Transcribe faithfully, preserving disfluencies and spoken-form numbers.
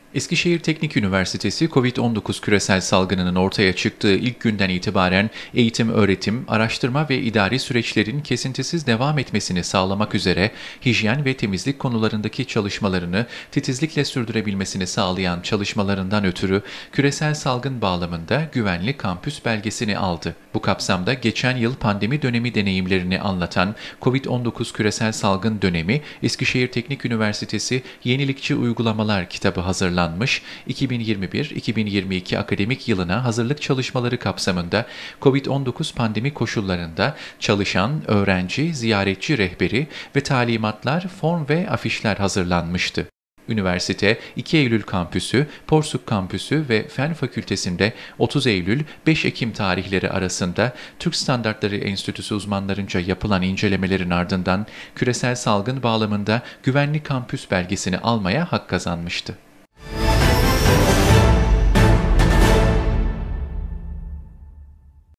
Eskişehir Teknik Üniversitesi, kovid on dokuz küresel salgınının ortaya çıktığı ilk günden itibaren eğitim, öğretim, araştırma ve idari süreçlerin kesintisiz devam etmesini sağlamak üzere hijyen ve temizlik konularındaki çalışmalarını titizlikle sürdürebilmesini sağlayan çalışmalarından ötürü küresel salgın bağlamında güvenli kampüs belgesini aldı. Bu kapsamda geçen yıl pandemi dönemi deneyimlerini anlatan kovid on dokuz küresel salgın dönemi Eskişehir Teknik Üniversitesi Yenilikçi Uygulamalar kitabı hazırlandı. iki bin yirmi bir iki bin yirmi iki akademik yılına hazırlık çalışmaları kapsamında kovid on dokuz pandemi koşullarında çalışan, öğrenci, ziyaretçi rehberi ve talimatlar, form ve afişler hazırlanmıştı. Üniversite, iki Eylül kampüsü, Porsuk kampüsü ve Fen Fakültesi'nde otuz Eylül beş Ekim tarihleri arasında Türk Standartları Enstitüsü uzmanlarınca yapılan incelemelerin ardından küresel salgın bağlamında güvenli kampüs belgesini almaya hak kazanmıştı.